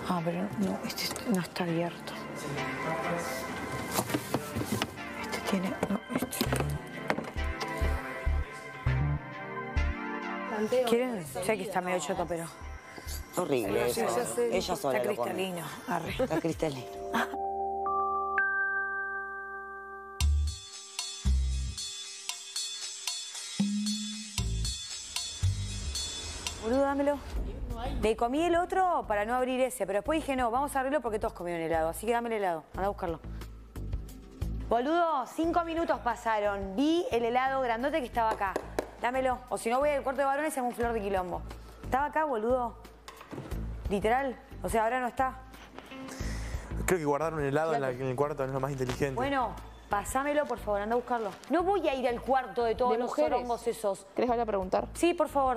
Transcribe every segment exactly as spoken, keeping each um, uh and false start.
Ah, pero no, este no está abierto. Este tiene... No, este... ¿Quieren? Sé que está medio choto, pero... Horrible Sí, eso. ya sé. Ella sola Está lo come. cristalino. Arre. Está cristalino. Boludo, dámelo. Le comí el otro para no abrir ese, pero después dije no, vamos a abrirlo porque todos comieron helado, así que dame el helado, anda a buscarlo. Boludo, cinco minutos pasaron, vi el helado grandote que estaba acá. Dámelo, o si no voy al cuarto de varones y hago un flor de quilombo. Estaba acá, boludo. Literal, o sea, ahora no está. Creo que guardar un helado en, la, en el cuarto es lo más inteligente. Bueno, pasámelo, por favor, anda a buscarlo. No voy a ir al cuarto de todos ¿De los mujeres? sorongos esos. ¿Querés volver a preguntar? Sí, por favor.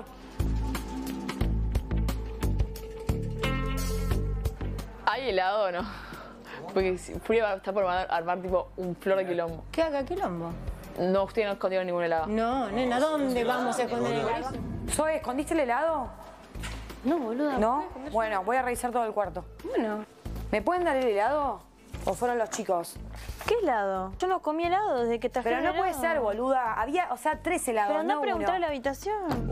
¿Hay helado o no? Porque si Furia está por armar, armar tipo un flor de quilombo. ¿Qué haga quilombo? No, usted no escondió ningún helado. No, nena, ¿dónde vamos a esconder el helado? Zoe, ¿escondiste el helado? No, boluda. ¿No? Bueno, voy a revisar todo el cuarto. Bueno. ¿Me pueden dar el helado? ¿O fueron los chicos? ¿Qué helado? Yo no comí helado desde que trajeron Pero no puede helado. ser, boluda. Había, o sea, tres helados, Pero anda no a preguntar uno. a la habitación.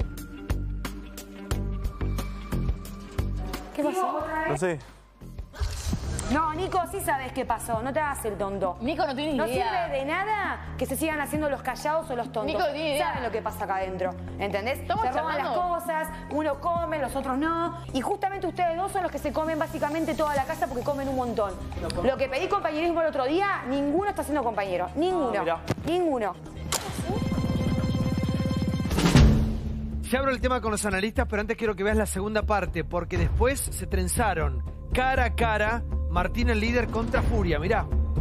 ¿Qué pasó? No sé. No, Nico, sí sabes qué pasó. No te hagas el tonto. Nico no tiene No idea. sirve de nada que se sigan haciendo los callados o los tontos. Nico no tiene idea. Saben lo que pasa acá adentro, ¿entendés? Estamos se roban las charlando. cosas, uno come, los otros no. Y justamente ustedes dos son los que se comen básicamente toda la casa porque comen un montón. Lo que pedí compañerismo el otro día, ninguno está siendo compañero. Ninguno. mirá. Ninguno. Ya abro el tema con los analistas, pero antes quiero que veas la segunda parte, porque después se trenzaron cara a cara Martín el líder contra Furia, mirá.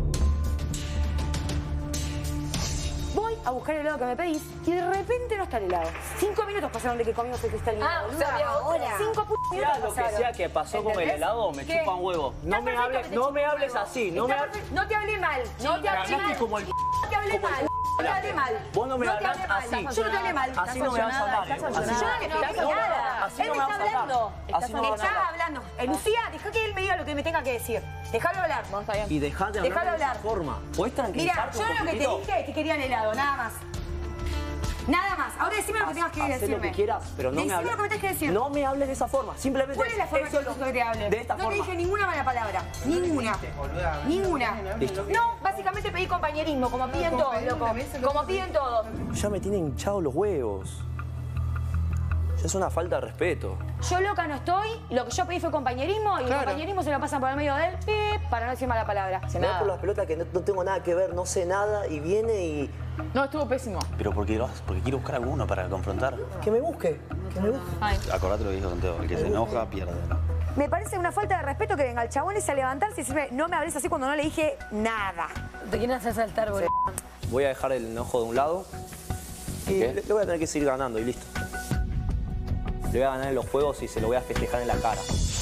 Voy a buscar el helado que me pedís y de repente no está el helado. Cinco minutos pasaron de que comimos el cristalino. Ah, boluda. o sea, ahora. Cinco putos minutos Sea lo que pasaron. sea que pasó con el ¿Entendés? helado, me ¿Qué? chupan huevo. No Está me perfecto hables, que te no chupen me hables huevo. así, no Está me perfecto. No te hablé mal, no te hablé hablaste mal. como el No te hablé como el mal. No te hablé mal. Vos no me te hablás hablé mal. así. Yo no te hablé mal. Así no me vas a hablar. Yo no le dije nada. Así Él no me me está vas a hablar. hablando. Así no me vas a Está hablar. hablando. Eh, Lucía, deja que él me diga lo que me tenga que decir. Déjalo hablar. No, está bien. Y dejate de Déjalo hablar de esa hablar. forma. ¿Puedes Mira, tranquilizarte yo un lo que te poquitito? dije es que querían helado, nada más. Nada más. Ahora decime lo que tengas que Hacé decirme. lo que quieras, pero no me Decime hables. lo que me tengas que decir. No me hables de esa forma. Simplemente ¿Cuál es la forma eso que necesito que te hable? De esta no forma. te dije ninguna mala palabra. Ninguna. Ninguna. Listo. No, básicamente pedí compañerismo, como piden todos, loco. Como piden todos. Ya me tienen hinchados los huevos. Ya es una falta de respeto. Yo loca no estoy, lo que yo pedí fue compañerismo y el Claro. compañerismo se lo pasan por el medio de él, pip, para no decir mala palabra. Se me da por las pelotas que no, no tengo nada que ver, no sé nada y viene y... No, estuvo pésimo. Pero porque, lo- porque quiero buscar alguno para confrontar. Que me busque, que me busque. Ay. Acordate lo que dijo Santiago, el que se enoja pierde. Me parece una falta de respeto que venga el chabón ese a levantarse y decirme, no me hables así cuando no le dije nada. Te quieren hacer saltar, boludo. Voy a dejar el enojo de un lado y le, le voy a tener que seguir ganando y listo. Le voy a ganar en los juegos y se lo voy a festejar en la cara.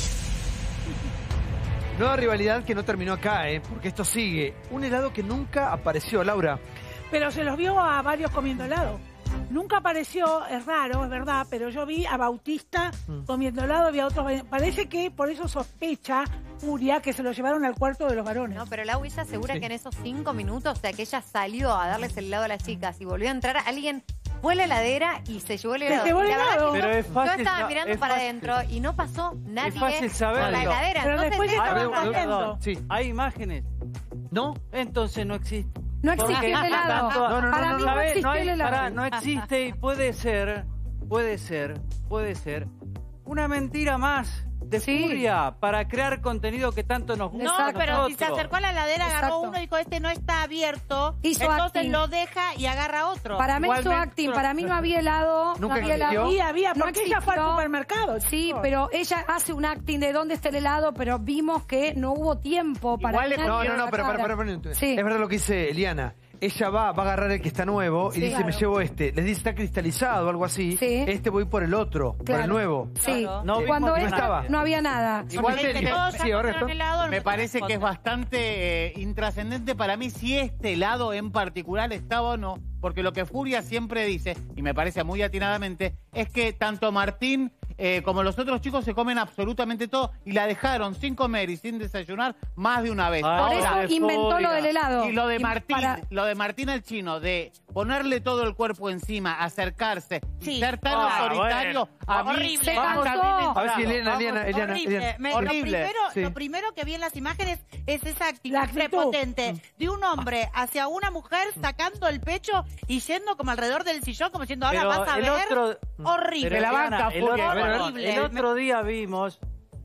Nueva rivalidad que no terminó acá, ¿eh? Porque esto sigue. Un helado que nunca apareció, Laura. Pero se los vio a varios comiendo helado. Nunca apareció, es raro, es verdad, pero yo vi a Bautista comiendo helado, vi a otros... Parece que por eso sospecha Furia que se lo llevaron al cuarto de los varones. No, pero Lau, ella asegura Sí. que en esos cinco minutos, o sea, que ella salió a darles el helado a las chicas y volvió a entrar, alguien fue a la heladera y se llevó el helado. llevó el La verdad helado. que Pero yo, es fácil yo estaba sa- mirando es para fácil. adentro y no pasó nadie fácil saberlo. por la heladera. Pero Entonces, después ella estaban estaba- comiendo. Sí. Hay imágenes. ¿No? Entonces no existe. No existe Porque- el helado. No, no, no, Para no, mí no, no ¿sabes? existe No hay- el helado. pará, no existe y puede ser, puede ser, puede ser una mentira más de Sí. Furia para crear contenido que tanto nos gusta. No, Exacto. pero si se acercó a la heladera, agarró Exacto. uno y dijo, este no está abierto, Hizo entonces acting. lo deja y agarra otro. Para mí Igualmente- hizo acting, para mí no había helado. ¿Nunca no había existió? helado. Había, había, No porque ella fue al existió. supermercado. Sí, chicos. pero ella hace un acting de dónde está el helado, pero vimos que no hubo tiempo para Igual que le- nadie No, no, lo no, pero sacara. para, para, para, para. Sí. Es verdad lo que dice Eliana. Ella va, va a agarrar el que está nuevo y Sí, dice, claro. me llevo este. Les dice, está cristalizado o algo así. Sí. Este voy por el otro, por Claro. el nuevo. Sí, Claro. No cuando vimos ella nada. no había nada. Igual Porque te- todos ya sí, ahora comieron esto- helado, Me no parece te que es contra. bastante eh, intrascendente para mí si este helado en particular estaba o no, porque lo que Furia siempre dice, y me parece muy atinadamente, es que tanto Martín eh, como los otros chicos se comen absolutamente todo y la dejaron sin comer y sin desayunar más de una vez. Por eso inventó lo del helado. Y lo de Y Martín, para- lo de Martín el chino, de ponerle todo el cuerpo encima, acercarse, y ser tan Ah, autoritario, bueno. a mí Horrible. se Vamos, A ver si Eliana, Eliana, Eliana, Horrible. Eliana. Me- Horrible. Lo, primero, Sí. lo primero que vi en las imágenes es esa actitud, La actitud. prepotente de un hombre hacia una mujer sacando el pecho y yendo como alrededor del sillón, como diciendo, ahora Pero vas a el ver. otro- Horrible. Pero, la Diana, banca, el, otro, Furia. el Horrible. otro día vimos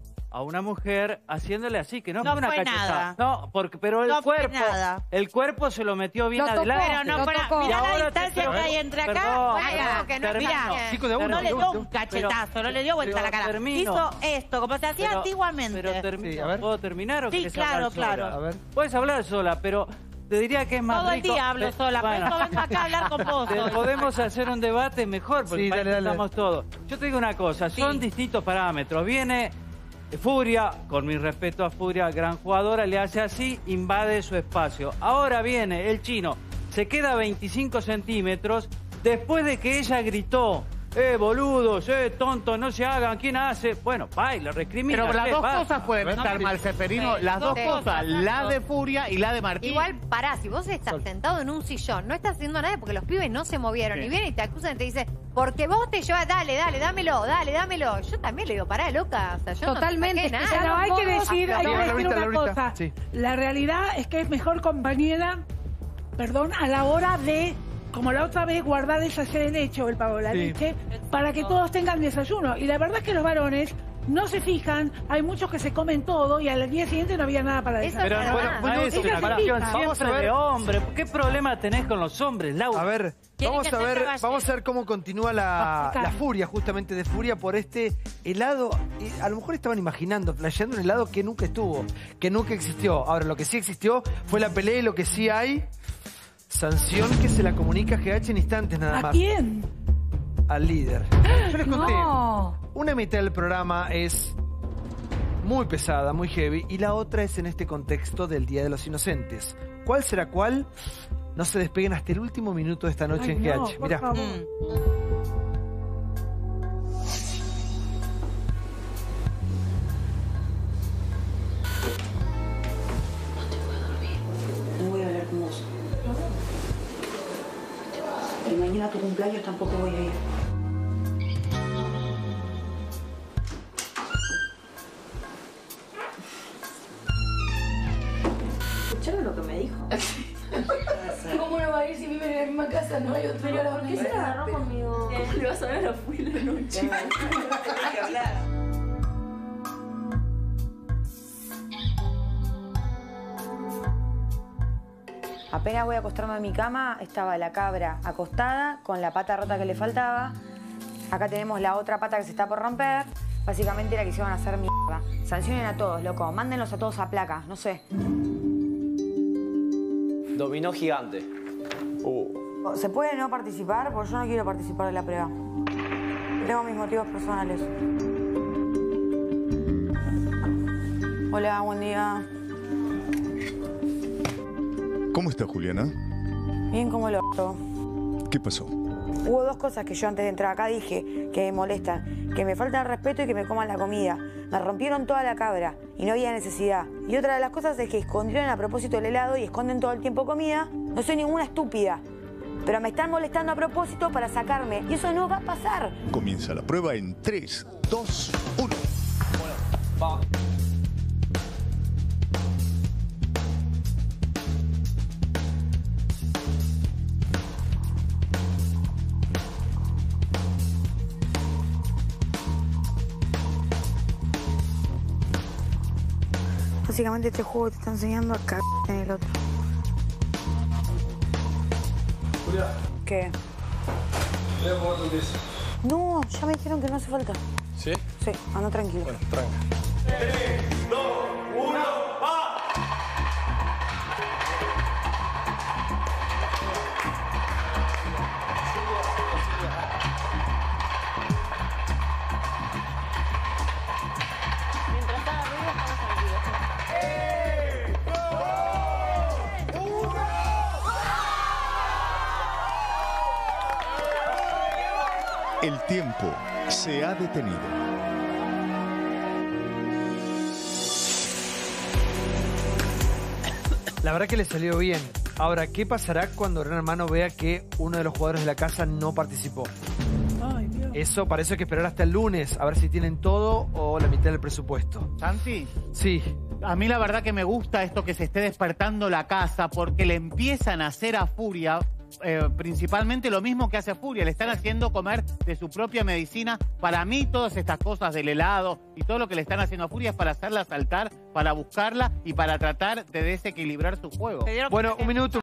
a una mujer haciéndole así, que no, No fue una fue cachetada. nada. No, porque, pero el No fue cuerpo, nada. el cuerpo se lo metió bien Lo tocó, adelante. Pero no Lo fuera, tocó. mirá Y la ahora te- distancia que hay entre acá. Perdón, Vaya, perdón, que no mirá, está Chicos, de a uno, no le de dio uno. un cachetazo, no le dio vuelta a la pero cara. termino. Hizo esto, como se hacía Pero- antiguamente. Pero termino. Sí, a ver. ¿Puedo terminar o Sí, querés claro, hablar sola? claro. A ver. Puedes hablar sola, pero te diría que es más Todo el rico- día hablo Eh, sola, por bueno. eso vengo acá a hablar con vos. Te- hoy. Podemos hacer un debate mejor, porque Sí, para dale, eso dale. estamos todos. Yo te digo una cosa, son Sí. distintos parámetros. Viene Furia, con mi respeto a Furia, gran jugadora, le hace así, invade su espacio. Ahora viene el chino, se queda a veinticinco centímetros, después de que ella gritó, eh, boludos, eh, tontos, no se hagan, ¿quién hace? Bueno, va y lo recrimina. Pero las ¿qué dos pasa? cosas pueden estar mal, Seferino. Las dos Sí. cosas, la de Furia y la de Martín. Igual, pará, si vos estás sentado en un sillón, no estás haciendo nada porque los pibes no se movieron. Sí. Y vienen y te acusan y te dicen, porque vos te llevas, dale, dale, dámelo, dale, dámelo. Yo también le digo, pará, loca. O sea, yo Totalmente, no te saqué es que nada. Pero hay que Vamos, decir, hay que Laurita, decir una Laurita, cosa. sí. La realidad es que es mejor compañera, perdón, a la hora de, como la otra vez, guardar esa de leche o el pavo de la Sí. leche para que todos tengan desayuno. Y la verdad es que los varones no se fijan, hay muchos que se comen todo y al día siguiente no había nada para Eso desayunar. Pero es bueno, verdad. no es Ella una se cuestión fija. Vamos a siempre ver. de hombre. ¿Qué problema tenés con los hombres, Laura? A ver, Tiene vamos que a ser ver, caballero. vamos a ver cómo continúa la, la furia, justamente de furia por este helado. Y a lo mejor estaban imaginando, flasheando un helado que nunca estuvo, que nunca existió. Ahora, lo que sí existió fue la pelea y lo que sí hay, sanción que se la comunica a G H en instantes nada ¿A más. quién? Al líder. Yo les conté, No. una mitad del programa es muy pesada, muy heavy, y la otra es en este contexto del Día de los Inocentes. ¿Cuál será cuál? No se despeguen hasta el último minuto de esta noche Ay, en no, G H. por Mirá. favor. No voy a hablar con vos. Y mañana a tu cumpleaños tampoco voy a ir. ¿Escucharon lo que me dijo? ¿Cómo no va a ir si viven en la misma casa? No hay otro. Pero ¿por qué se agarró conmigo? ¿Cómo le vas a ver a Fui la noche? Hay que hablar. Apenas voy a acostarme en mi cama, estaba la cabra acostada con la pata rota que le faltaba. Acá tenemos la otra pata que se está por romper. Básicamente era que se iban a hacer mierda. Sancionen a todos, loco. Mándenlos a todos a placa, no sé. Dominó gigante. Uh. ¿Se puede no participar? Porque yo no quiero participar de la prueba. Tengo mis motivos personales. Hola, buen día. ¿Cómo está Juliana? Bien como el orto. ¿Qué pasó? Hubo dos cosas que yo antes de entrar acá dije que me molestan. Que me falta el respeto y que me coman la comida. Me rompieron toda la cabra y no había necesidad. Y otra de las cosas es que escondieron a propósito el helado y esconden todo el tiempo comida. No soy ninguna estúpida. Pero me están molestando a propósito para sacarme. Y eso no va a pasar. Comienza la prueba en tres, dos, uno. Va. Básicamente este juego te está enseñando a cagar en el otro. Julia, ¿Qué? voy a poner tu pieza. No, ya me dijeron que no hace falta. ¿Sí? Sí, anda tranquilo. Bueno, tranca. tres, dos, uno, ¡va! Mientras está arriba, estamos tranquilos. El tiempo se ha detenido. La verdad que le salió bien. Ahora, ¿qué pasará cuando Gran Hermano vea que uno de los jugadores de la casa no participó? Ay, Dios. Eso, para eso hay que esperar hasta el lunes, a ver si tienen todo o la mitad del presupuesto. ¿Santi? Sí. A mí la verdad que me gusta esto que se esté despertando la casa porque le empiezan a hacer a Furia eh, principalmente lo mismo que hace a Furia. Le están haciendo comer de su propia medicina. Para mí todas estas cosas del helado y todo lo que le están haciendo a Furia es para hacerla saltar, para buscarla y para tratar de desequilibrar su juego. Bueno, un minuto.